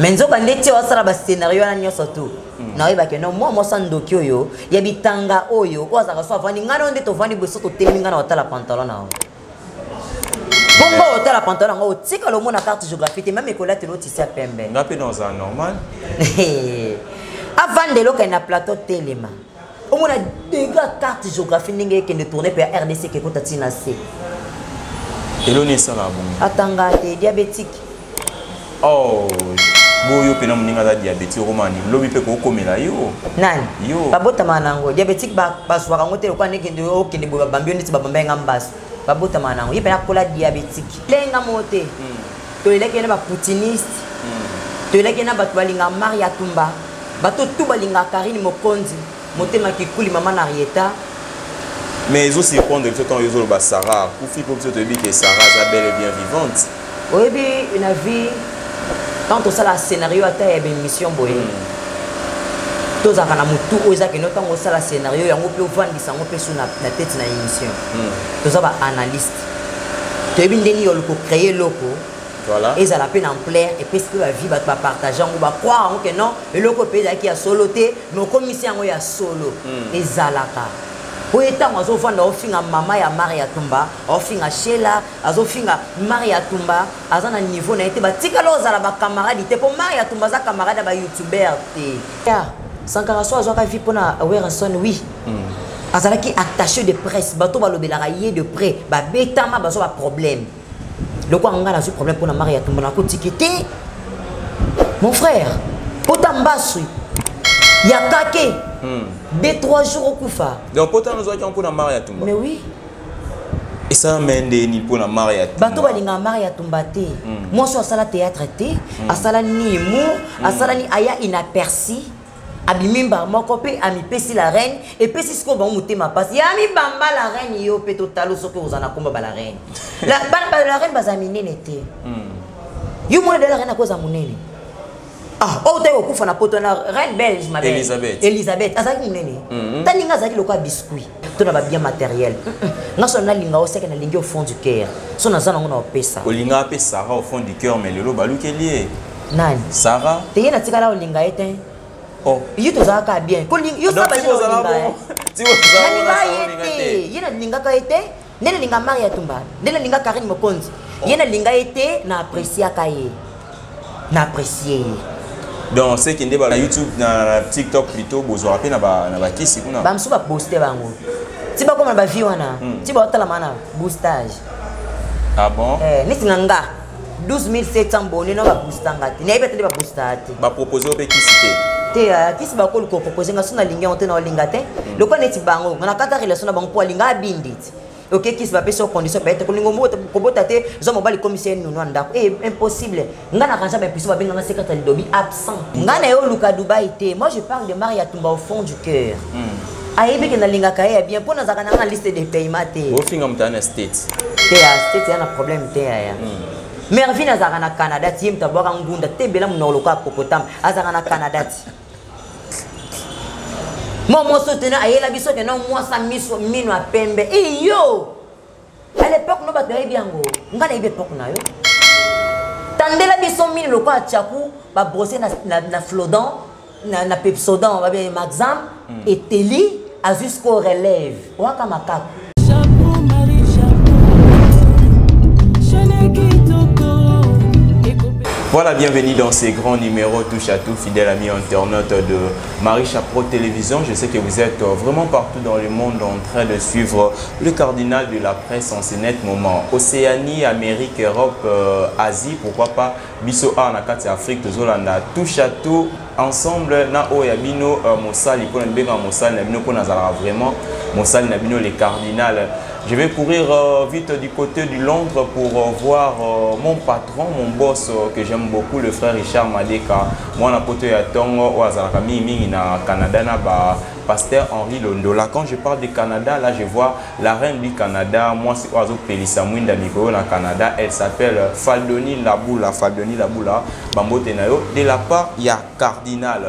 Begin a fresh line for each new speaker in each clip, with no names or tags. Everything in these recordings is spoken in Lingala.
menzo bandeti wasala ba scénario na nyoso tu na yeba ke no moi sandoki oyo ya bitanga oyo ozaka so avani ngana onde to vani boso to telemi ngana otala pantalon na bongo otala pantalon ngo tika lo mona carte géographie même école te loti sia pembe
ngapi dans un normal
avant de lo na plateau telema au mona dégâts carte géographie ninge ke ne tourner per RDC ke kota tina C
eloni sala bon
atanga te diabétique
oh boyo pena muninga za diabétique romani lobi pe ko komela yo
nani
yo
babota manango diabétique ba swaka ngote ko ne kende o kende bo bambio niti babamba ngambas babota manango yepena kola diabétique lenga mote to eleke na ba poutiniste to eleke na batu balinga Maria Tumba bato tu balinga Karine Mokonzi motema kikuli mama na Rieta
mais ils aussi répondent que quand ils ont le Sarah pour fille pour te dire que Sarah est belle et bien vivante
oui bien une vie quand on sait le scénario à une émission boye tous à kana mutu oza que notant on sait le scénario yango pe vendre sango pe sur na tête na émission tous ba analyste to bien deni yo ko créer loko voilà et ça la peine en plaire et parce que la vie va partager on va croire que non et loko pe qui a soloté mais comme ici yango ya solo et zalaka pour étant azo vendre ofinga mama ya Maria Tumba ofinga Sheila azo finga Maria Tumba azana niveau na été batika loza la ba camarade te pour Maria Tumba za camarade ba youtuber te ya sankara so azo ka vi pona Werenson oui azala ki attaché de presse bato ba lobelaka yé de près ba betama bazo ba problème le quoi on a ce problème pour Maria Tumba na ko tikité mon frère potambasu ya kake 2-3 jours au Koufa.
Donc pourtant nous avons pour la Maria Tumba.
Mais oui.
Et ça mène ni pour la Maria Tumba.
Bato balinga Maria Tumba te. Moi sur sala théâtre te, à sala ni humour, à sala ni aya inaperçu. Abimimba moko pe ami pesi la reine et pesi ce qu'on va monter ma passe. Ya mi bamba la reine yo pe totalo so que vous en a combat la reine. La reine bazamine nete. Yo mo de la reine à cause à monene. Ah, oh, tu es au coup, na reine belge, ma belle. Elisabeth. Azaki munene. Talinga zaki le quoi biscuit. Tu n'as pas bien matériel. Nous sommes là, linga au sec, na linga au fond du cœur. Son azana on a pesa.
O linga a pesa Sarah au fond du cœur, mais le balu lié.
Nani?
Sarah.
T'es na tika la au linga ete.
Oh.
Yo to zaka bien. Ko linga yo sa ba jo linga.
Tu vois ça.
Yena linga ka ete. Nena linga Maria Tumba. Nena linga Karine Mokonzi. Yena linga ete na apprécier kaye. Na apprécier.
Donc c'est qui est YouTube, na TikTok plutôt, vous aurez na ba kisi kuna.
Bamsu ba poster bango. Ti ba comme ba vie wana. Ti ba otala mana boostage.
Ah bon?
Niti nganga 12700 boni na ba boostanga ti. Na ibete ba boostage.
Ba proposer au kisi te.
Te kisi ba ko proposer nga suna linga onte na linga te. Loko neti bango, na kata relation na bango po linga bindit. Ok, qui se va payer sur condition peut-être que nous kobotate zo mobali commissaire nous ndako impossible ngana kanja ba piso ba benga na secrétaire lidobi absent ngana yo luka Dubaï te. Moi je parle de Maria Tumba au fond du cœur ayebi ke na linga kaye bien pour na zaka na liste de paiement te
au finga mtana state
te ya state yana problème te ya Mervin azaka na Canada ti mta boka ngunda te bela munolo ka popotam azaka na Canada ti moi soutenir ayela biso que non moi ça mino a pembe et yo à l'époque no ba bien biango ngana ibe époque na yo tandela biso mino lo kwa chaku ba brosser na flodan na pepsodan ba bien maxam et teli a jusqu'au relève waka makako.
Voilà, bienvenue dans ces grands numéros touche à tout, fidèles amis internautes de Marisha Pro Télévision. Je sais que vous êtes vraiment partout dans le monde en train de suivre le cardinal de la presse en ce net moment. Océanie, Amérique, Europe, Asie, pourquoi pas Biso A, Nakati, Afrique, Zolanda, touche à tout. Ensemble, na oyabino Mosali, pour nbenga Mosali, nabino pour nazala vraiment Mosali, nabino les cardinals. Je vais courir vite du côté du Londres pour voir mon patron, mon boss que j'aime beaucoup, le frère Richard Madeka. Moi, na poto ya tongo wazalaka mingi na Canada na ba pasteur Henri Londola. Quand je parle du Canada, là je vois la reine du Canada. Moi, c'est oiseau Pelissa Mwinda Mikoro na Canada. Elle s'appelle Faldoni Laboula. Faldoni Laboula, Bambo Tenayo. De la part, il y a cardinal.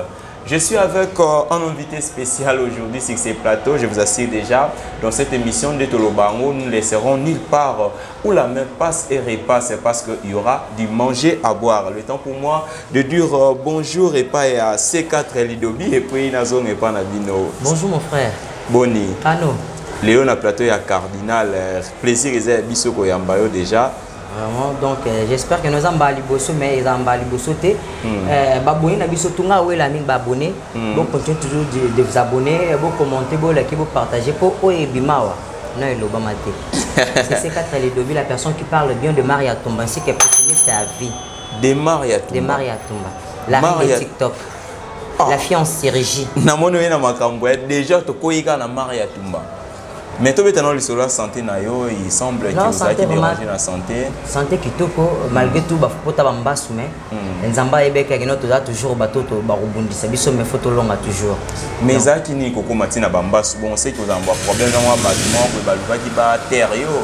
Je suis avec un invité spécial aujourd'hui sur ces plateaux. Je vous assure déjà, dans cette émission de Tolobango, nous ne laisserons nulle part où la main passe et repasse parce qu'il y aura du manger à boire. Le temps pour moi de dire bonjour et pas à C4 Lidobi et puis Nazon et pas Nabino.
Bonjour mon frère.
Boni.
Ano.
Léon a plateau à Cardinal. Plaisir et Bissoko Yambayo déjà.
Vraiment, donc j'espère que nous avons liboso mais ils ont liboso té baboni na biso tunga wela mingi babonné donc continuez toujours de vous abonner vous commenter vous liker vous partager pour oyebimawa non il obama té c'est C4 Lidobi, la personne qui parle bien de Maria Tumba ainsi qu'elle optimiste à vie
de Maria Tumba,
de Maria Tumba, la reine de TikTok, la fiancée Régie
na mono na makambo déjà to koyika na Maria Tumba. Mais tout le temps, la santé, il semble que vous avez dérangé la santé.
Santé qui toko, malgré tout, il faut que vous soyez Nzamba ebe ka kino toza toujours bato to barubundisa biso me photo longa toujours.
Mais ça qui ni koko matina bambas bon c'est que vous avez un problème dans bâtiment que baluba qui ba terre yo.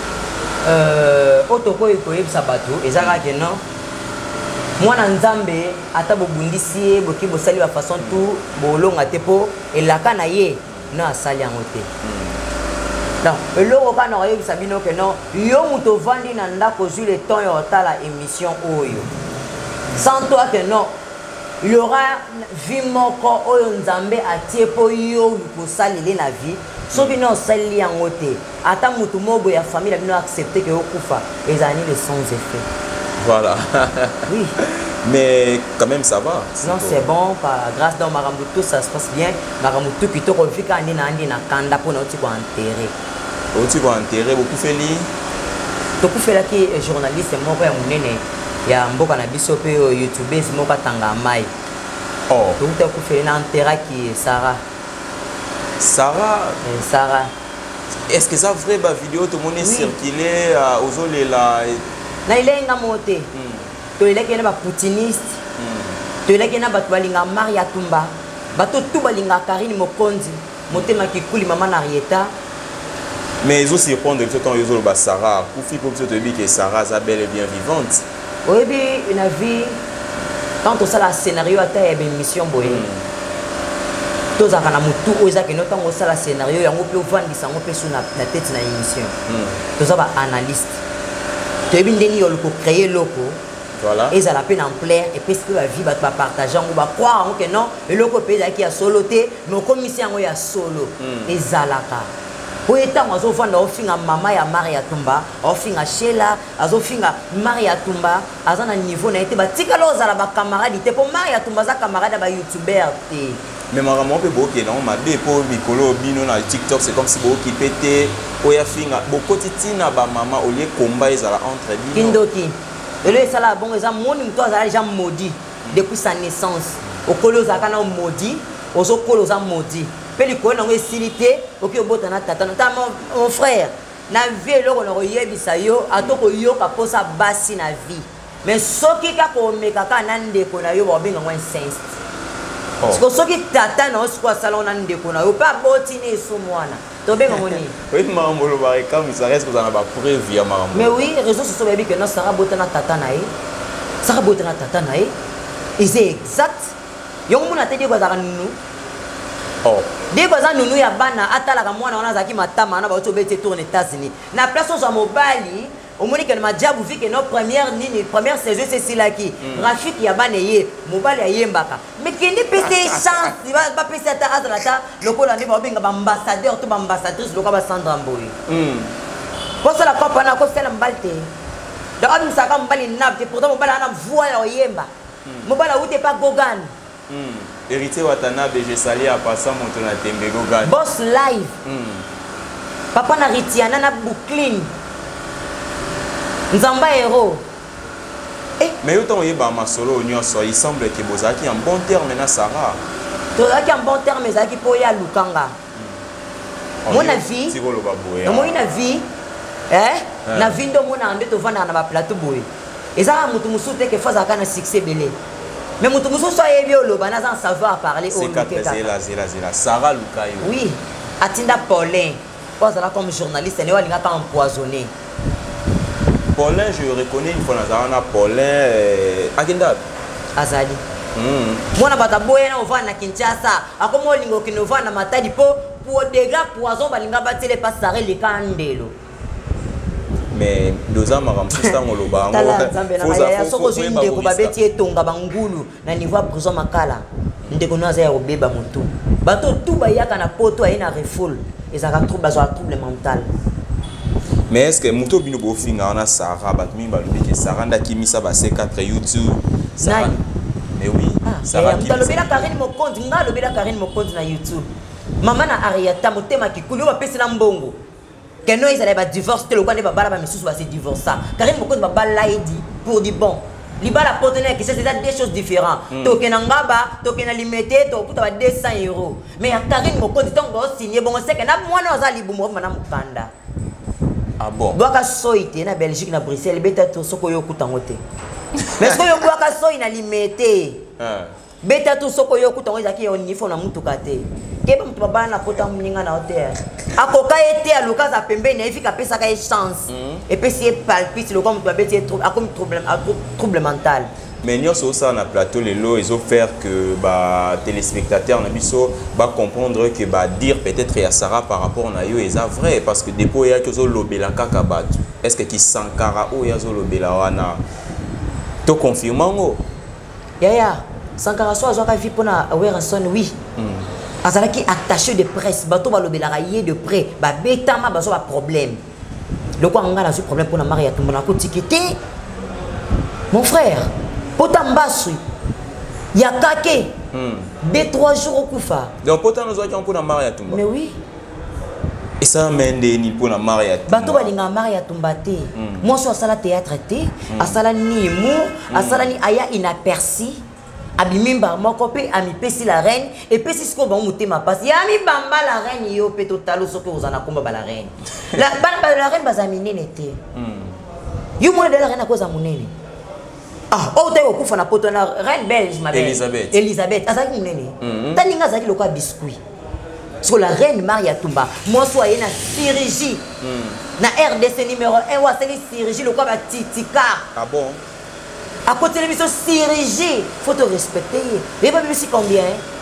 Otoko ikoyebisa bato ezaka ke non. Mwana Nzambe ata bobundisi boki bosali ba façon tout bolonga te po elaka na ye no asali yango te. Non, le local n'a eu sabino que non. Yo muto vandi nanda kozu le temps yo la émission oyo. Sans toi que non. Il y aura vie moko oyo Nzambe atie po yo ko salile na vie. So bino sali yango te. Ata mutu mobo ya famille bino accepter que yo kufa. Ezani les sans effet.
Voilà.
Oui.
Mais quand même ça va.
Non, c'est bon, grâce à Marambutu, ça se passe bien. Marambutu qui te refait quand on est na kanda pour nous enterrer.
Tu vas enterrer beaucoup fait li.
Tu peux faire qui journaliste moi pour mon nene. Il y a mboka na biso pe YouTube c'est moi tanga mai.
Oh.
Tu peux faire na enterrer qui Sarah.
Sarah.
Sarah.
Est-ce que ça vrai ba vidéo tout le monde est circulé aux olé là.
Na il est ngamote. Tu es là qui est un poutiniste, tu es là qui est un balinga Maria Tumba, bato tout balinga Karine Mokondi, motema qui coule maman Arieta.
Mais ils aussi répondent que quand ils ont le Sarah, Koufi pour te dire que Sarah Isabelle est bien vivante.
Oui, bien une vie. Quand on sait le scénario, il y a une mission boye. Tous à kana mutu oza que notamment on sait le scénario, il y a un peu vendre qui s'en fait sur la tête de l'émission. Tous à analyste. Tu es bien déni au créer loco.
Voilà.
Et ça la peine en plaire et parce que la vie va partager on va croire que non et le pays qui a soloté mais comme ici on y a solo et zalaka pour étant on va vendre offrir à maman ya Maria Tumba offrir à Sheila offrir à Maria Tumba à un niveau na été ba tikalo za la camarade te pour Maria Tumba za camarade ba youtubeur te
mais maman peut boké non ma bé pour Mikolo bino na TikTok c'est comme si bo qui pété oya finga beaucoup titina ba maman au lieu combat ils ala entre bino
kindoki. Et là, ça là, bon, les gens maudits depuis sa naissance. Au colo, ça a maudit, aux colo, ça maudit. Puis les colo, on est silité, au qui au bout, mon frère, na vie, là, on a eu bisayo, à tout que yo, à poser sa basse na vie. Mais ce qui a comme kaka nande kona yo, on bien un sens. Parce que ce qui t'attend, on se croit salon nande kona yo, pas botiner sous moi.
Oui, maman, ça reste que vous en avez preuve via maman.
Mais oui, les réseaux sociaux que non, Sarah Botana Tatanae, Sarah Botana Tatanae, c'est exact. Yon moun a te dit quoi ça nous?
Oh.
Dès que ça nous y a bana, atala comme moi on a zaki matama, on a bâti bête tourner États-Unis. Na place sur mobile, au moins que ma diable vu que notre première saison c'est celle qui. Rachid y a bané mobile y a yembaka. Mais qui n'est pas chance, il va pas passer à Azalata, le col on est pas bien ambassadeur, tout ambassadrice, le cas Sandra Mboui. Pour ça la copine a costé l'embalte. Donc on s'est comme balé nab, pourtant mobile on a voix au yemba. Mobile où t'es pas Gogan.
Héritier Watanabe, j'ai sali à passer mon tour à Tembe Gogan.
Boss live. Papa na Ritiana na boucline. Nzamba héros.
Mais autant il y a ma solo il semble que Bozaki en bon terme na Sarah.
Tozaki en bon terme ezaki po ya Lukanga. Mon avis. Mon avis. Na vindo mona ande to vanda na ba plateau boy. Ezaka mutu musuté que faza kana succès belé. Mais mutu musu so yebi oloba na sans savoir parler au
Lukeka. C'est Sarah Lukayo.
Oui, atinda Paulin. Parce que là comme journaliste, elle est pas empoisonné.
Paulin, je reconnais une fois dans Paulin Agenda.
Azali. Mwana bata boye na ovana na Kinshasa akomo lingo kinova na Matadi po pour dégâts poison balinga batele pasare le kandelo.
Mais deux ans maram sista ngoloba
ngo ya soko zinde ko babeti etonga bangulu na niveau prison makala ndeko naza ya obeba mutu bato tout bayaka na poto ayina refoul ezaka trouble mental.
Mais est-ce que muto bino bofinga na Sarah batmi balobi ke Sarah ndakimisa ba C4 YouTube Sarah? Mais oui, Sarah qui
lobela Karine Mokonzi nga lobela Karine Mokonzi na YouTube. Maman na Ariata motema kikulu ba pesi na mbongo. Keno ils allaient ba divorce te lokwane ba bala ba misusu ba se divorcer. Karine Mokonzi ba bala idi pour di bon. Libala partenaire qui c'est des choses différentes. Tokenanga ba, tokena limité to puta ba 200 €. Mais ya Karine Mokonzi tongo signé bon c'est que na mwana oza libumo mana mukanda.
Ah bon?
Boaka soite na Belgique na Bruxelles beta to soko yo kutangote. Mais ce que yo boaka soite na limité. Beta to soko yo kutango ezaki yo nifo na mutuka te. Keba mutu baba na pota mninga na hotel. Akoka ete aluka za pembeni efika pesa ka chance. Et puis si palpite le comme beti akom trouble mental.
Mais nous sommes ça na plateau les lots ils ont faire que bah téléspectateurs na biso va comprendre que bah dire peut-être ya Sarah par rapport na yo est vrai parce que dépôt ya que zo lobela kaka batu. Est-ce que qui Sankara o ya zo lobela wana to confirmango?
Ya Sankara so azoka vi pona Werenson oui. Azalaki attaché de presse bato ba lobela raillé de près ba betama bazo ba problème. Le quoi nga na ce problème pour na Maria Tumba ko tikité. Mon frère Potambasu Yakake 2-3 jours au Koufa.
Donc pourtant nous avons pour na Maria Tumba.
Mais oui.
Et ça mène ni pour na Maria Tumba.
Bato balinga Maria Tumba te. Moi so sala théâtre te, asala ni humour, asala ni aya inaperçu. Abimimba moko pe ami pesi la reine et pesi ce ko ba mutema passe. Ya mi bamba la reine yo pe totalo soko ozana komba ba la reine. La reine bazamine nete. Yo mo de la reine a cause munene. Ah, oh t'es au coup na poto na reine belge ma belle. Elisabeth. Azaki munene. Taninga zaki lokwa biscuit. Sur la reine Maria Tumba. Moi soyez na chirurgie. Na RDC numéro 1 wa c'est chirurgie lokwa ba titika.
Ah bon?
À côté de l'émission chirurgie, faut te respecter. Et pas si combien?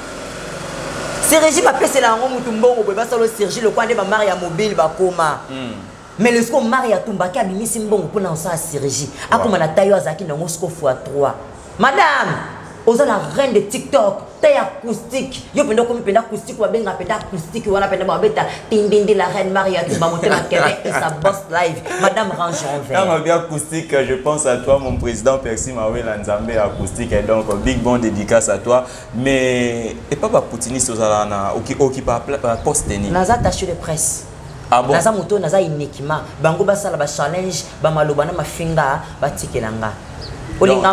Chirurgie va passer la rome mutumbo ou ba solo chirurgie le coin de ma Maria mobile ba koma. Mais le sco Maria Tumba qui a mis simbongo pour lancer la chirurgie. A comme la taille azaki na Moscou x3. Madame, aux la reine de TikTok, taille acoustique. Yo penda comme penda acoustique ou benga penda acoustique ou on a penda ba beta tindindi la reine Maria Tumba motema Québec et sa boss live. Madame range en vert.
Quand on bien acoustique, je pense à toi mon président Percy Mawe Lanzambe acoustique et donc big bon dédicace à toi. Mais et pas poutiniste aux alana qui pas poste ni.
Naza attaché de presse.
Ah bon?
Naza moto naza uniquement bango basala ba challenge ba malobana mafinga ba tikelanga. Olinga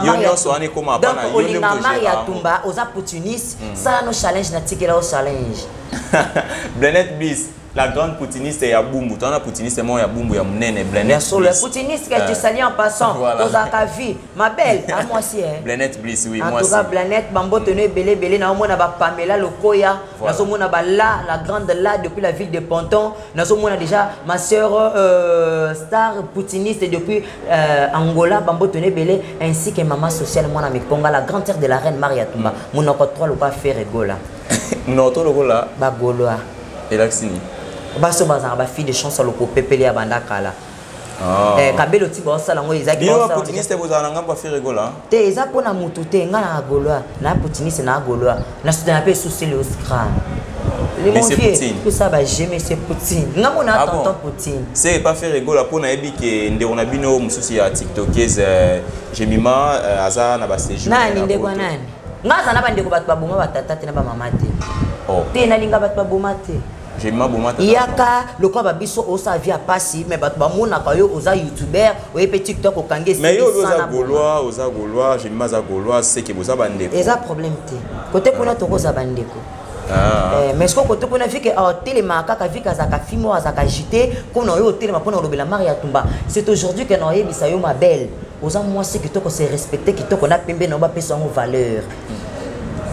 Maria Tumba aux opportunistes ça no challenge na tikela au challenge.
Blanette Bliss la grande poutiniste ya Bumbu. Tu as poutiniste moi ya Bumbu ya Mnene Blanette.
Bien sûr, poutiniste que tu salis en passant. Aux accavis. Ma belle, à moi aussi hein.
Blanette Bliss oui,
moi
aussi.
En tout cas, Blanette Bambo tenue belé na mona ba Pamela Lokoya, na so mona ba la grande là depuis la ville de Ponton, na so mona déjà ma sœur star poutiniste depuis Angola Bambo tenue belé ainsi que maman sociale moi na Mikonga la grande sœur de la reine Maria Tumba. Mon encore 3 le pas faire rigola.
Mon autre là
ba goloa.
Et l'axini.
Baso bazanga ba fille de chance loko pepele ya bandaka la. Kabelo ti ba sala ngo ezaki
ba sala. Poutiniste bozana ngamba faire rigola.
Te eza pona mutu te nga na goloa, na poutiniste na goloa. Na soutenir pe souci le Oscar.
Mais c'est Poutine.
Tout ça va j'aime c'est Poutine. Nga mona tonton Poutine.
C'est pas faire rigola pona ebi ke ndeko na bino mususi ya TikTokers Jemima aza na ba séjour.
Nani ndeko nani? Nga za na ba ndeko bat ba boma batata te na ba mama te.
Oh.
Te na linga bat ba boma te.
J'ai ma bomate.
Yaka le quoi babiso o sa vie a passé mais bat ba mona ka yo oza youtuber o e petit TikTok o kange
mais yo oza gaulois j'ai ma za gaulois c'est que boza bandeko.
Eza problème te. Côté kuna to koza bandeko. Mais ce que côté kuna fi que téléma kaka fi ka za ka fimo za ka jité comme no yo téléma pona lobela Maria Tumba. C'est aujourd'hui que no yebisa yo ma belle. Oza moi c'est que to ko se respecter que to ko na pembe no ba pesa en valeur.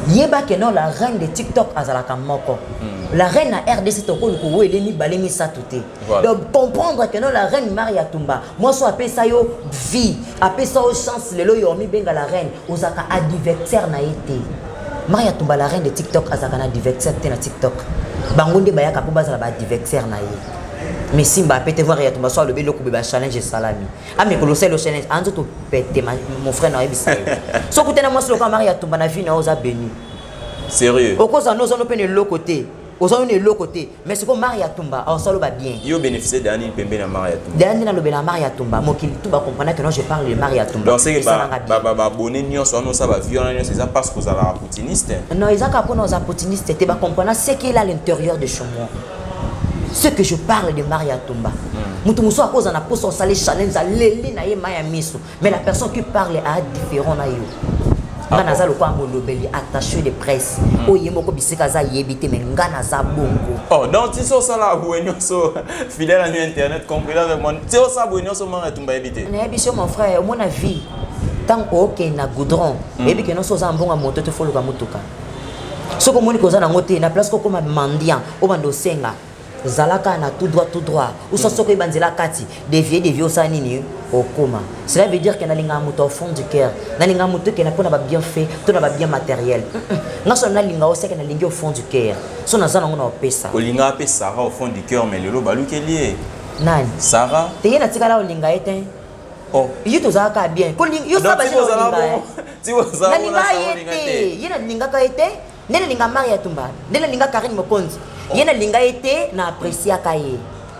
Yeba que non la reine de TikTok azalaka moko. La reine à RDC toko luko ele ni balemi sa touté. Donc comprendre que non la reine Maria Tumba. Moi so appelle ça yo vie, appelle ça au chance lelo yo mi benga la reine ozaka adversaire na été. Maria Tumba la reine de TikTok azaka na adversaire na TikTok. Bangonde bayaka po bazala ba adversaire na ye. Mais Simba peut-être voir Maria Tumba soit le belo ko challenge salami. Ah mais le challenge anzo to pété mon frère na ebisa. So kutena moi so ka Maria Tumba na vie na oza béni.
Sérieux.
Au cause nous on peut ne l'autre côté. Aux on est l'autre côté. Mais c'est comme Maria Tumba, on s'en va bien.
Yo bénéficier d'Annie Pembe na Maria Tumba.
D'Annie na lobela Maria Tumba. Moi qui tout va comprendre que non je parle de Maria Tumba.
Donc c'est que abonné nion so no ça va violent c'est ça parce que vous allez poutiniste.
Non, ils ont qu'à nos poutiniste, tu vas comprendre ce qu'il a à l'intérieur de chez moi. Ce que je parle de Maria Tumba. Mutumuso à cause on a posé son salaire challenge à l'élé na Maya Miso. Mais la personne qui parle a différent na yo. Nganaza le quoi molobeli attaché de presse. Oyemoko bisika za yebité mais nganaza bongo.
Oh donc tu so ça là buenyo so fidèle à internet compris avec moi. Tu so ça buenyo so Maria Tumba yebité.
Na yebisho mon frère, mon avis. Tant que na goudron, et bien que non so za mbonga moto te folo ka mutuka. So ko moni ko za na ngote na place ko comme mendiant, o bando senga. Zalaka na tout droit ou so soko ibanzela kati dévier au sanini au coma. Cela veut dire que na linga muto au fond du cœur na linga muto que na pona ba bien fait to na ba bien matériel na so na linga o seka na lingi au fond du cœur so na zana ngona opesa
o linga pe Sarah au fond du cœur mais lelo baluke lié
nani
Sarah
te yena tikala o linga ete
oh
yito zaka bien ko linga yo saba jina linga
ti wo za
na linga ete yena linga ka ete nene linga Maria Tumba nene linga Karine Mokonzi yena linga ete na apprécier kaye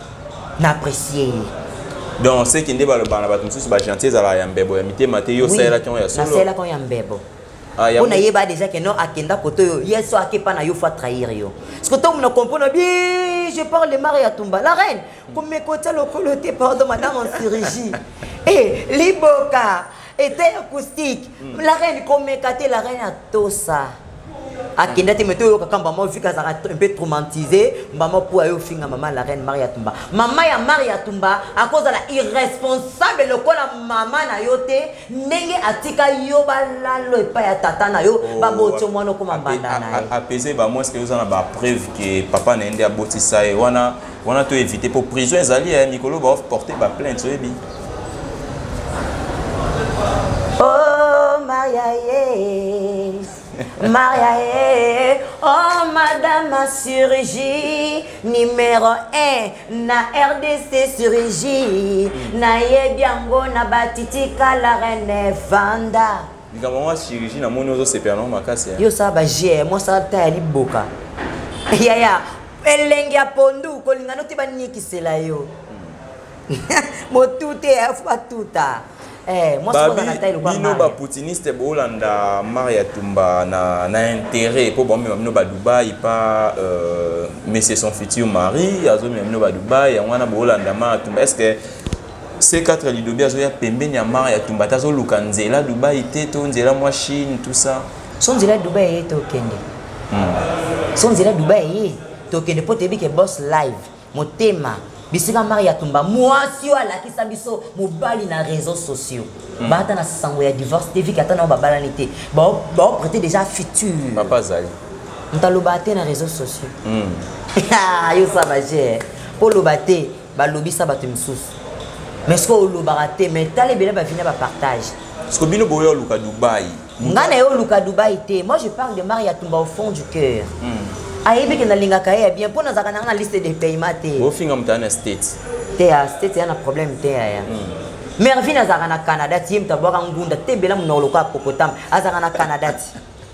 na apprécier
donc c'est qui ndeba le bana batumsu ba gentil za la yambebo ya mitema te yo sela kon ya solo
na sela kon ya mbebo on a yeba déjà que non akenda koto yo yeso akepa na yo fa trahir yo parce que toi on comprend bien je parle de Maria Tumba la reine comme me côté le coloté pardon madame en chirurgie et liboka était acoustique la reine comme me kate la reine a tout ça akenda te meto yo kakamba mo vika za un peu traumatisé maman pour yo finga maman la reine Maria Tumba maman ya Maria Tumba à cause de la irresponsable le ko la maman na yo te ndenge atika yo balalo epa ya tata na yo baboto mwana ko mambanda na
apaiser ba moi ce que vous en a ba preuve que papa na ende abotisa e wana to éviter pour prison ezali Nicolo ba porter ba plainte soyebi
oh Maria Maria, oh madame a chirurgie numéro 1 na RDC chirurgie na yebiango na batitika la reine Vanda.
Diga maman chirurgie na moni ozo sepano makasi.
Yo ça ba j'ai moi ça ta liboka. Ya elenge ya pondu ko lingano te banikisela yo. Mo tout est fa tuta. Moi
bino ba poutiniste bolanda Maria Tumba na intérêt pour bon même ba Dubaï pas mais c'est son futur mari azo même ba Dubaï wana bolanda Maria Tumba est-ce que ces quatre lidobi azo ya pembeni ya Maria Tumba tazo lukanzela Dubaï te to nzela moi Chine tout ça
son nzela Dubaï to kende son nzela Dubaï to kende po tebi ke boss live motema bisika Maria Tumba moi si ala ki sabiso mobali na réseaux sociaux bata na sango ya divorce te vi kata na babalanité ba prêter déjà futur
papa zali
ntalo bate na réseaux sociaux yo ça va j'ai pour lo bate ba lobisa bato misusu mais ce que lo barate mais tale bela ba venir ba partage
ce que bino boyo luka Dubaï
ngana yo luka Dubaï te moi je parle de Maria Tumba au fond du cœur ayebi ke na linga kaye bien pour na zakana na liste de paiement te
o finga mtana state
te a state yana problème te ya mervi na zakana Canada ti mta boka ngunda te bela munolo ka popotam azakana Canada ti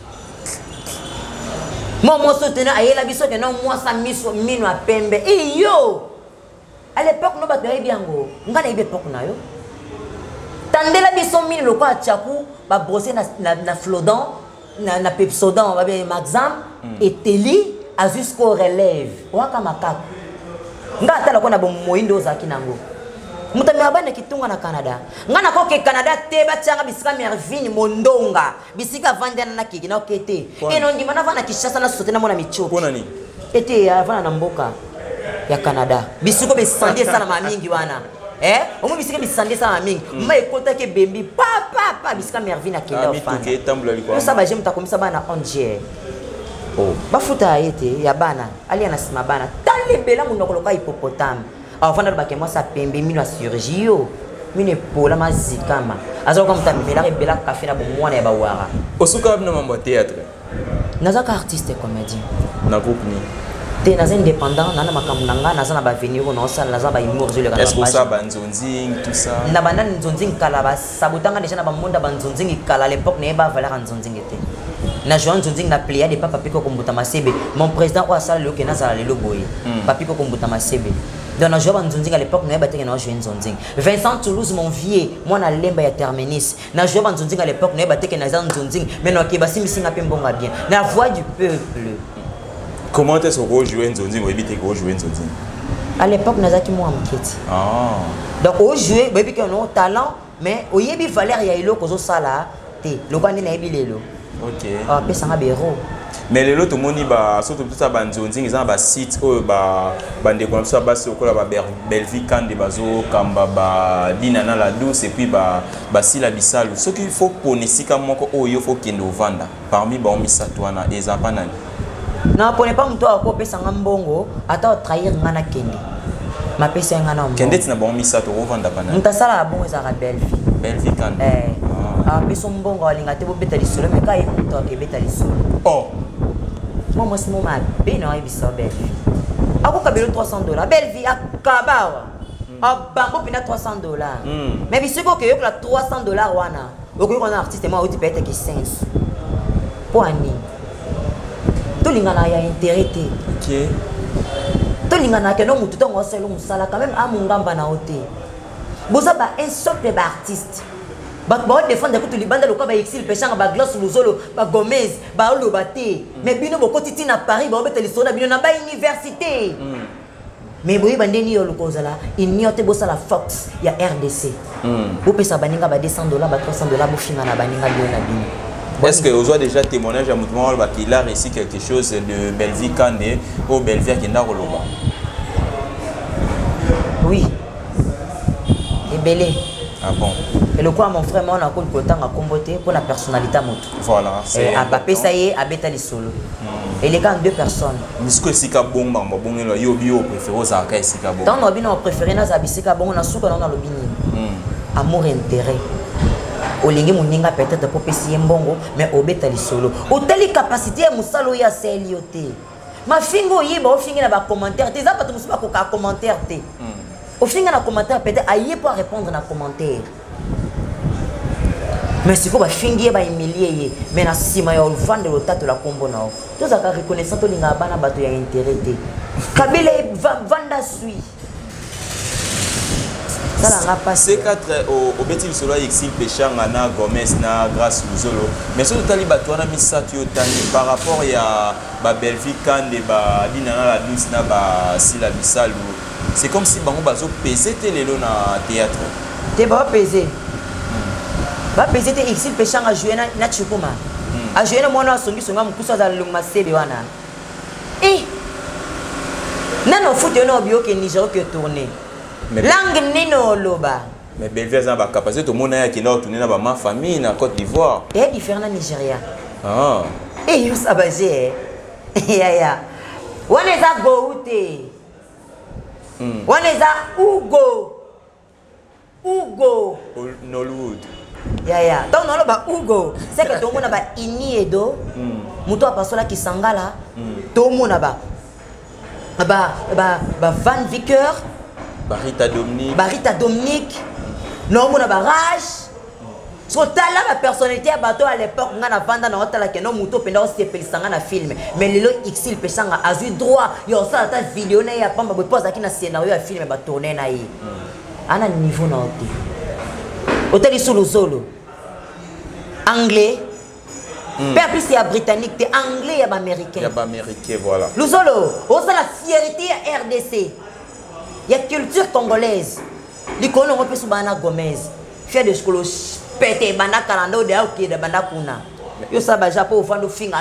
mo sotena ayela biso ke non moi sa miso mino apembe e yo à l'époque no bato yebi yango ngana yebi époque na yo tandela biso mino loko a tchaku ba brosser na Flodan na Pepsodent va bien Maxam et Teli a jusqu'au relève waka makako ngata la kona bo moindo zaki nango mutami abana kitunga na Canada ngana ko ke Canada te ba tsanga bisika Mervine Mondonga bisika vandana na kiki na kete eno ndima na vana Kishasa na sote na mona micho
pona ni
ete ya vana na mboka ya Canada bisiko be sandi sana mamingi wana Au moins bisika bisande ça aming. Ma ekota ke bembi papa bisika Mervin akenda ofana. Yo ça ba j'aime ta comme ça bana onje. Oh, ba futa yete ya bana. Ali ana sima bana. Tali bela munoko loka hippopotame. Avant ba ke moi ça pembe mino chirurgie yo. Mine pola mazikama. Azo comme ta mela bela café na bo mwana ya ba wara.
Osuka na mambo théâtre.
Nazaka artiste et comédien.
Na groupe ni.
T'es indépendant, nana makamnanga, nana ba venir on sala naza ba humour sur le canal.
Est-ce que ça banzonzing tout ça?
Na banana nzonzing kala ba sabutanga déjà na ba monde ba nzonzing kala à l'époque n'est pas valeur nzonzing était. Na Joan nzonzing na pléa de papa piko kombuta masebe. Mon président wa sala le ke na sala le boy. Papiko kombuta masebe. Dans na job nzonzing à l'époque n'est pas teke na jouer nzonzing. Vincent Toulouse mon vieux, moi na lemba ya terminus. Na job nzonzing à l'époque n'est pas teke na nzonzing, mais no ke basi misinga pe mbonga bien. La voix du peuple.
Comment est-ce que vous jouez Nzonzing ou évitez que vous jouez Nzonzing?
À l'époque, nous avons moi
Ah.
Donc, au jouer, baby qui ont talent, mais au yebi valeur ya ilo kozo sala te. Le quoi n'est pas lelo.
Ok.
Ah, pe ça béro.
Mais les autres moni ba surtout tout ça Nzonzing ils ont ba site ou ba bande comme ça ba sur la Belleville quand des bazo kamba ba dinana la douce et puis ba sila bisalo. Ce qu'il faut pour nesika moko o yo faut kendo vanda. Parmi ba omisa toana ezapa nani.
Non, prenez pas mon toit à couper sans mbongo, attends trahir ngana kende. Ma pese ngana mbongo.
Kende tina bon misa to vanda pana.
Ntasala bon ezara Belleville.
Belleville quand.
Ah, peso mbongo alinga te bo beta lisolo mais kai to ke beta lisolo.
Oh.
Moi c'est mon ma be na ibiso Belleville. Ako kabelo $300. Belleville akabawa. Ah bango pina $300. Mais bisiko ke yo la $300 wana. Okoyo kona artiste moi oti pete ki 5. Poani. Tout le monde a intérêt.
Ok.
Tout le monde a un mutu to ngoselo musala quand même a mungamba na ote. Boza ba un socle ba artiste. Ba défendre que tout le banda loka ba exil pechanga ba glace luzolo ba Gomez ba olobate. Mais bino boko titi na Paris ba obeta lisona bino na ba université. Mais boyi bandeni yo lokozala inyote bosa la Fox ya RDC. Bo pesa baninga ba $200 ba $300 bo finga na baninga bio na bino.
Est-ce que vous avez déjà témoignage à Moutouan qu'il a réussi quelque chose de Belleville Kandé ou Belleville qui n'a pas Roloba?
Oui. Et belé.
Ah bon?
Et le quoi mon frère moi on a le temps à comboter pour la personnalité moto.
Voilà.
Et à papé ça y est à Betali solo. Et les gars deux personnes.
Misco sika bon bamba bon lo yo bio préféré aux arcades sika bon.
Dans nos bino préféré na zabisika bon on a souka dans le bini. Amour et intérêt. Olingi muninga peut-être pour pesi mbongo mais obeta lisolo otali capacité ya musalo ya selioté ma fingo yiba o fingi na ba commentaire te za pas tout musuba ko ka commentaire te o finga na commentaire peut-être aye pour répondre na commentaire mais siko ba fingi ba humilier mais na sima ya vendre le tato la combo na to za ka reconnaissant to linga bana bato ya intérêt te kabile vanda sui.
C'est quatre au Betty Solo exil péchanga na Gomez na grâce Luzolo mais surtout taliba toi na misatu tani par rapport ya ba Belleville Kande ba dinana la douce na ba sila bisalu c'est comme si bango bazo peser telelo na théâtre
te ba peser te exil péchanga jouer na chukuma a jouer na mwana songi songa mkusa za lungma sebe wana nano foot no bio ke Niger que tourner langue nino loba.
Mais Belleville a la capacité tout le monde qui n'a tourné dans ma famille na Côte d'Ivoire.
Et différent na Nigeria.
Ah.
Et yo sabagé. Ya. Waneza go ute. Waneza Ugo.
Nollywood.
Ya. Donc non ba Ugo. C'est que tout le monde ba ini edo. Muto apasola ki sangala. Tout le monde ba Van Vicker. Barita Dominique, non mon barrage. So tala ma personnalité à bateau à l'époque on a vendre dans hôtel que non muto penda aussi pelisanga na film mais lelo xil pesanga a eu droit yo ça ta vidéo na ya pamba poseaki na scénario ya film ba tourner na yi ana niveau na hôtel hôtel solo solo anglais père plus ya britannique te anglais ya ba américain
voilà
Luzolo on ça la fierté à RDC. Il y a culture congolaise. Les colons ont pu se bana Gomez. Faire des scolos pété bana kalando de ok de bana kuna. Yo ça ba Japon au fond du finger.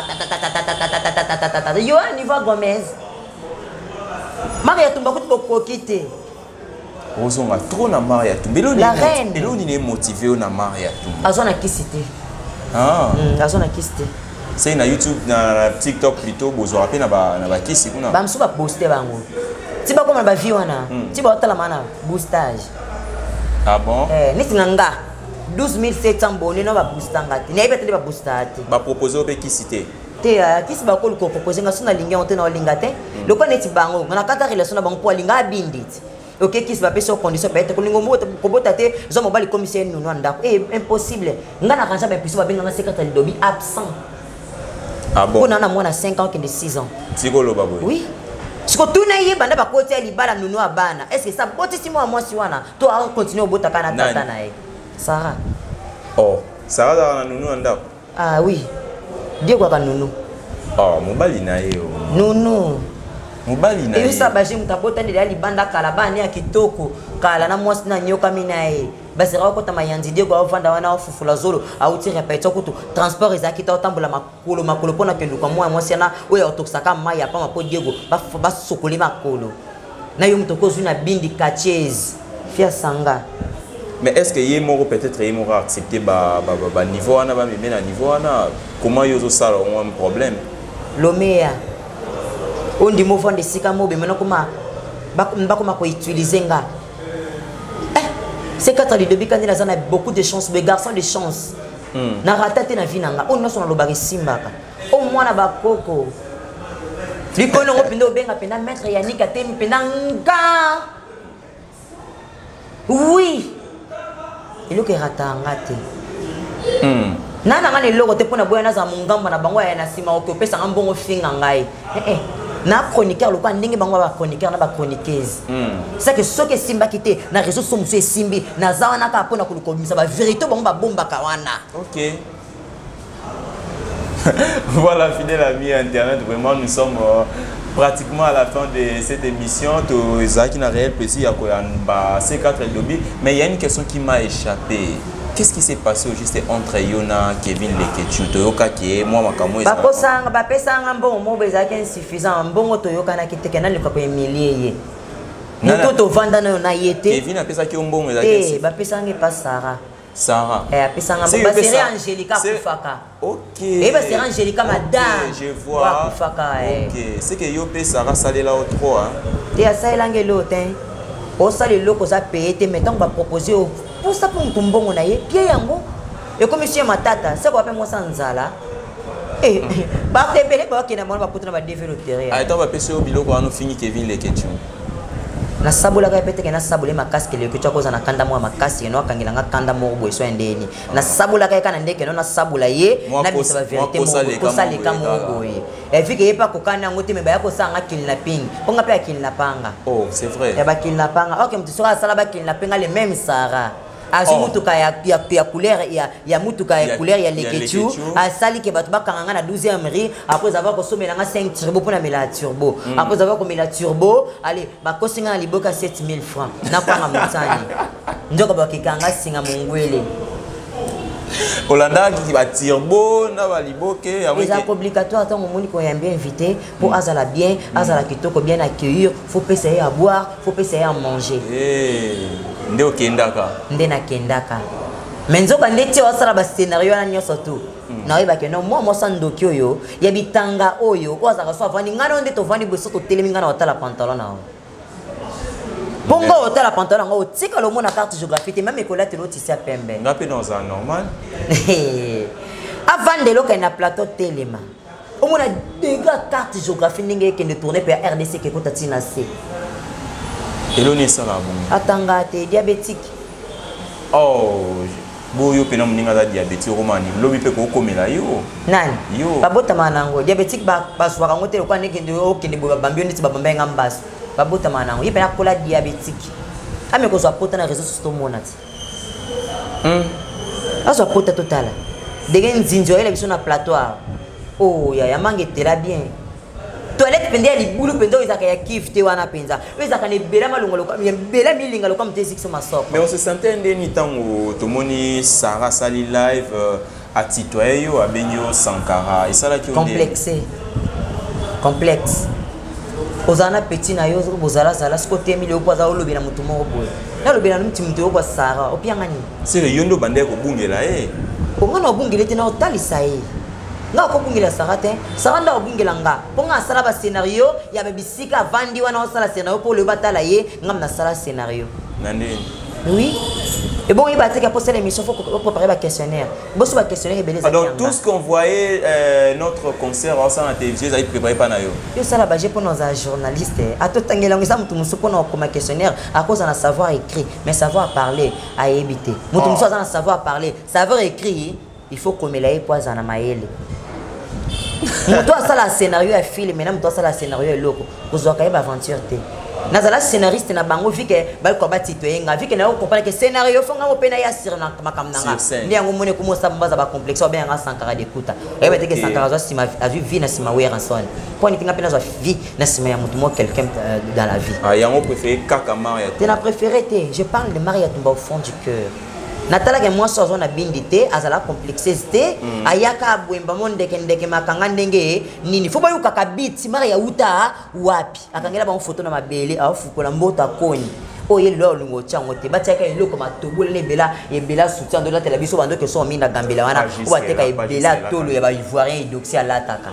Yo niveau Gomez. Maria tumba ko kokite.
ozonga trop na Maria Tumba.
La reine.
Et l'on est motivé na Maria Tumba.
Azona kisité.
Ah.
Azona kisité.
C'est na YouTube, na TikTok plutôt, bozo rappelé na ba kisi kuna.
Ba msuba poster bango. Tiba comme ba vie wana. Tiba otala mana boostage.
Ah bon?
Niti nganga 12700 boni no ba boostanga. Ni ayebe tele ba boostate.
Ba proposer ope kisité.
Te kisi ba ko ko proposer nga sona linga on te na linga te. Loko neti bango, ngana kata relation na bango po linga bindit. Ok, qui se va passer aux conditions peut-être que nous combotaté zo mobali commissaire nous ndako impossible ngana kanza ba piso ba benga secrétaire lobby absent.
Ah bon?
On a moins de 5 ans que de 6 ans.
Tigolo baboy.
Oui. Ce que tout n'est pas banda ba côté libala nous abana. Est-ce que ça botti si moi si wana toi continuer au bota kana tata na e. Sarah.
Oh, Sarah na nous ndako.
Ah oui. Dieu quoi nous.
Oh, mobali na yo.
Nous.
Mobali na
yo sa baje mutabota ndele ali banda kala bani ya kitoko kala na mwasi na nyoka minae basi rawo kota mayandi Dieu kwa vanda wana ofufula zolo auti répéter kutu transport ezaki ta otambola makolo pona kendo kwa mwasi na oya otokisaka mai ya pama po Diego ba sokoli makolo na yo mutoko zuna bindi kachez fia sanga.
Mais est-ce que yemoro peut-être yemoro accepter ba niveau wana ba meme na niveau wana comment yozo sala un problème
lomea on dit mo fond de sika mo be maintenant comment ba ko utiliser nga c'est quand les début quand il a beaucoup de chance les garçons de chance na ratate na vie nanga on no sona lo bari simbaka au moins na ba koko likono ngo pindo benga pena maître Yannick tem pena nga oui il que ratanga te nana ngane loko te pona boya na za mungamba na bango ya na sima o ko pesa ngambongo finga ngai na chroniqueur le quoi ndenge bango ba chroniqueur na ba chroniqueuse c'est que ce que simba kité na réseau so musu simbi na za na ka pona ko komisa ba vérité bango ba bomba kawana.
OK. Voilà, fidèle ami internet, vraiment nous sommes pratiquement à la fin de cette émission. Qui n'a réel plaisir à ces 4 lobbies, mais il y a une question qui m'a échappé. Qu'est-ce qui s'est passé au juste entre Yona, Kevin Lekechu, Toyoka qui est moi Makamo et
Bakosanga, Bapesanga bon mo bezaki insuffisant, bon Toyoka na kiteke na le ko emilier. Nous tout vanda na yete.
Kevin a pesa ki mbongo ezaki.
Bapesanga pas Sarah.
Sarah.
Apesanga ba série Angelica Kufaka.
OK.
Et ba série Angelica madame.
Je vois.
Kufaka.
OK. C'est que yo pe Sarah salela au 3 hein.
Et ça elange lotin. O sale loko za payer mais tant ba proposer pour ça pour mutumbongo na ye pied yango. Et comme monsieur Matata, c'est quoi pe moi sans nzala. Ba tebele ba kina mona ba kutuna ba développer.
Ah tant ba pese au biloko anu fini Kevin Lekechu.
Na sabula ka pete na sabule makasi le kichwa koza na kanda mwa makasi no akangela nga kanda mo boy so endeni na sabula ka kana ndeke no na sabula ye na bisa ba vérité mo ko sale ka mo boy et vu que yepa ko kana ngote me ba yako sanga kidnapping ponga pe kidnappanga.
Oh c'est vrai
ya ba kidnappanga. OK mtu sora sala ba kidnappinga le même Sarah azu mutuka ya couleur ya mutuka ya couleur ya Lekechu asali ke batu bakanga na 12e ri après avoir consommé nga 5 turbo pour na mela turbo après avoir commis la turbo allez ba kosinga na liboka 7000 francs na kwanga mutani ndoko bakikanga singa mungwele
Olanda qui va turbo na ba liboke ya
c'est obligatoire tant moni ko bien invité pour azala bien azala kitoko bien accueillir faut payer à boire faut payer à manger
nde kendaka
nde na kendaka menzoka ndeti wasala ba scénario na nyoso tu na yeba ke no mo sandoki oyo ya bitanga oyo ozaka so avani ngana nde to vani boso to telemi ngana otala pantalon na bongo otala pantalon ngo tika lo mona carte géographique même école te loti sia pembe
ngape dans un normal
avant de loka na plateau telema o mona déjà carte géographique ninge ke ne tourner per RDC ke kota tina C
eloni sala bon
atanga te diabétique.
Oh boyo pena muninga za diabétique romani lobi pe ko komela yo
nani
yo
babota manango diabétique ba swaka ngote ko ne kende o kende bo bambio nditi babamba ngambas babota manango yipe na kola diabétique ame ko so apota na réseau sociaux monati aso apota totala dege nzinjo ele biso na plateau oh ya mange tela bien toilette pende ya libulu pende izaka ya kifte wana penza izaka ne bela malungo loka bela milinga loka mtezi so masoko.
Mais on se sentait ndeni tango tomoni Sarah sali live à titoyo abenyo Sankara et ça là qui
complexe ozana petit na yo bozala zala ce côté milieu poza olobi na mutu moko boye na lobi na mutu mutu ko sara opianga ni
c'est le yondo bande ko bungela
ongana obungela te na otalisa ye nga ko bungela sara te sara nda obungela nga ponga sala ba scénario ya bebisika vandi wana osala scénario pour le batala ye ngam na sala scénario
nandeni
oui. Et bon, il va dire qu'après l'émission, il faut préparer un questionnaire. Donc,
tout ce qu'on voyait, notre concert en la télévision, ça ne préparait pas.
Ça, là, j'ai pour nos journalistes. À tout temps, il y a un questionnaire à cause de savoir écrire, mais savoir parler, à éviter. Nous avons savoir parler, savoir écrire, il faut qu'on mette les poids en amaïle. Nous avons un scénario à film, maintenant, nous avons un scénario à l'eau. Vous avez une aventure. Nazala scénariste na bango vu que bal ko batitoye nga vu que na comprendre que scénario fonga mo pena ya sur na makamnanga ndi yango mone ko mo sambaza ba complexe o bien nga sankara d'écoute et ba teke sankara zo sima a vu vie na sima weranson pour ni tinga pena zo vie na sima ya mutu mo quelqu'un dans la vie
ah yango préféré kaka Maria
tu na préféré te je parle de Maria Tumba au fond du cœur natala ke moi so na bindité azala complexité ayaka bwemba monde ndeke makanga ndenge nini fo bayo kaka beat Maria uta wapi akangela ba photo na mabele afukola mbota koni oye lo lungo chango te bataka eloko matobole bela e bela soutien de la télévision bando que so minda gambela wana o bateka e bela tolo ya ba ivoirien et doxia lataka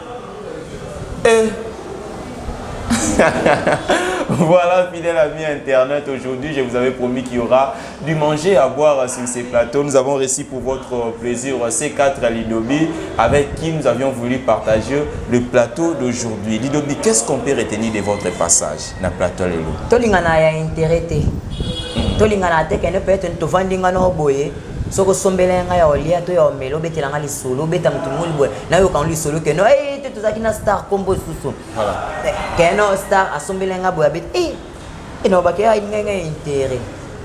Voilà, fidèles amis internet, aujourd'hui je vous avais promis qu'il y aura du manger à boire sur ces plateaux. Nous avons reçu pour votre plaisir C4 Lidobi avec qui nous avions voulu partager le plateau d'aujourd'hui. Lidobi, qu'est-ce qu'on peut retenir de votre passage dans le plateau Lelo?
Tolingana ya intérêt. Tolingana te kene peut être un tovandinga no boye. Soko sombelenga ya olia to ya omelo betelanga li solo beta mutu ngoli boye. Na yo kan li solo que no te tozaki na star combo susu. Voilà. Keno star asombelenga boye bet no baké ya inga intérêt.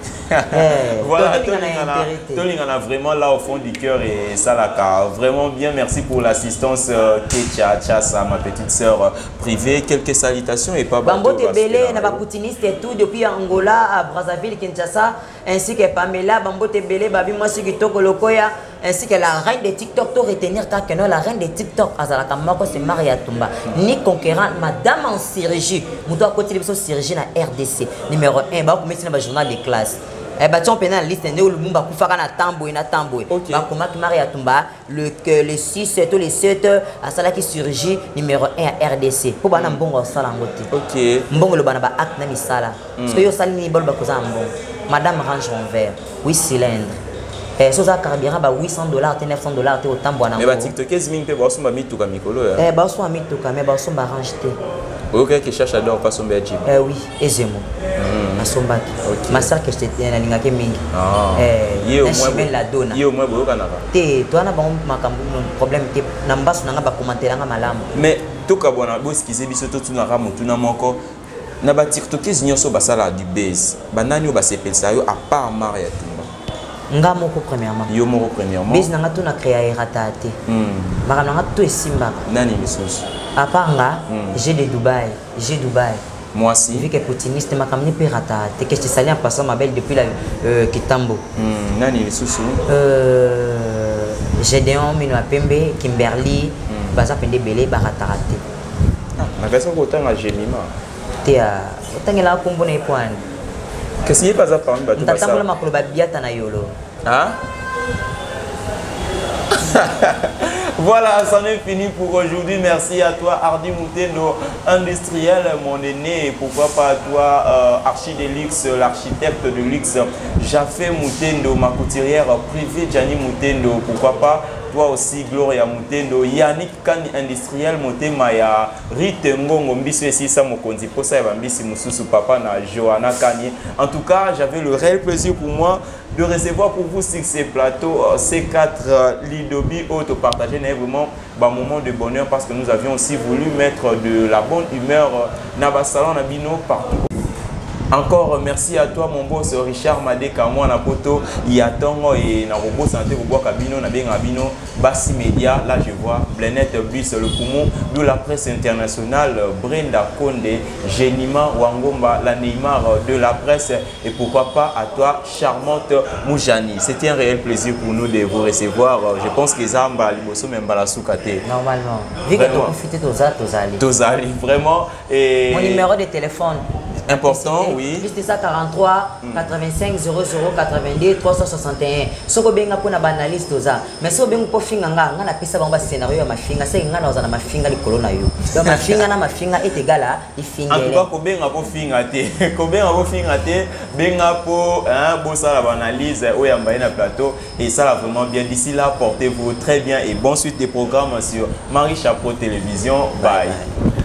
Voilà, Tolingana vraiment là au fond du cœur et Salaka. Vraiment bien, merci pour l'assistance Kecha Chassa, ma petite sœur privée. Quelques salutations et pas
Bambo Tebele, Nabakutiniste et tout depuis Angola à Brazzaville, Kinshasa, ainsi que Pamela, Bambo Tebele, Babi Mwasi Kitoko Lokoya, ainsi que la reine de TikTok. To retenir car que non, la reine de TikTok, Azalaka Mako, c'est Maria Tumba. Ni conquérant, madame en chirurgie. Nous devons continuer sur chirurgie na RDC. Numéro 1, bah, vous mettez dans le journal de classe. Eh ben, tu as une liste de Lumumba Koufara na Tamboy na Tamboy. Bah, comment Maria Tumba, le 6, tous les 7, à Sala qui surgit numéro 1 à RDC. Pour bana mbongo sala ngoti.
OK.
Mbongo le bana ba acte na misala. Parce que yo sali ni bol ba koza mbongo. Madame Range Renvers, 8 cylindres. Eh, so za carburant ba $800, $900 te au Tamboy na.
Mais ba TikTok ezming pe ba so ba mituka mikolo ya.
Eh, ba so ba mituka mais ba so ba range te.
OK, qui cherche à d'or pas son béji.
Eh oui, ezemo. Asombaki. Ma sœur que j'étais na lingake mingi.
Yé au
moins la dona.
Yé au moins boyo kanaka.
Te toi na bango makambo problème te na mbasu na nga ba commenter nga malamu.
Mais to ka bona bo skize biso to tuna ramu tuna moko na ba TikTokers nyonso basala du base. Banani o ba sepelsa yo à part Maria Tumba.
Nga moko premièrement.
Yo moko premièrement.
Base na nga to na créer ratate. Mara na nga to esimba.
Nani bisoso.
À part nga, j'ai de Dubaï, j'ai Dubaï.
Moi aussi.
Vu que Poutiniste m'a kamni pe ratate que je te salue en passant ma belle depuis la Kitambo.
Nani bisoso.
Gédéon Mino Pembe, Kimberly, baza pende belé baratarate.
Na version kotanga Jemima.
Te otangela kombo na epwan.
Qu'est-ce qui est pas à parmi bateau ça?
Tatambola makolo ba biata na yolo.
Hein? Voilà, c'en est fini pour aujourd'hui. Merci à toi, Hardy Moutendo, industriel, mon aîné. Et pourquoi pas à toi, Archi de luxe, l'architecte de luxe, Jafé Moutendo, ma couturière privée, Gianni Moutendo. Pourquoi pas toi aussi, Gloria Moutendo, Yannick Kani, industriel, Motema, ya Rite Ngongo, Mbisu et Sissa Mokondi, Posa Mbisi Moussousou, Papa, na Johanna Kani. En tout cas, j'avais le réel plaisir pour moi de recevoir pour vous sur ces plateaux C4 Lidobi Auto partager vraiment un moment de bonheur parce que nous avions aussi voulu mettre de la bonne humeur dans le salon Nabino partout. Encore merci à toi mon boss Richard Madeka moi na poto yatongo et na robot santé pour kabino na bien abino Bassi Media là je vois Blenette Bus le poumon de la presse internationale Brenda Konde Jenima Wangomba la Neymar de la presse et pourquoi pas à toi charmante Moujani. C'était un réel plaisir pour nous de vous recevoir. Je pense que Zamba Liboso même la soukate.
Normalement. Vu que tu profites
Tozali vraiment et
mon numéro de téléphone
important, oui.
Juste ça 43 85 00 82 361. Soko benga pona banaliste oza. Mais so benga po finga nga na pesa bamba scénario ya mafinga. C'est nga na oza na mafinga likolo na yo. Donc mafinga na mafinga est égal à ifingele.
En tout cas ko benga po finga te. Ko benga po finga te, benga po bo ça la analyse o ya mbaye na plateau et ça là vraiment bien. D'ici là portez-vous très bien et bonne suite des programmes sur Marie Chapeau Télévision. Bye.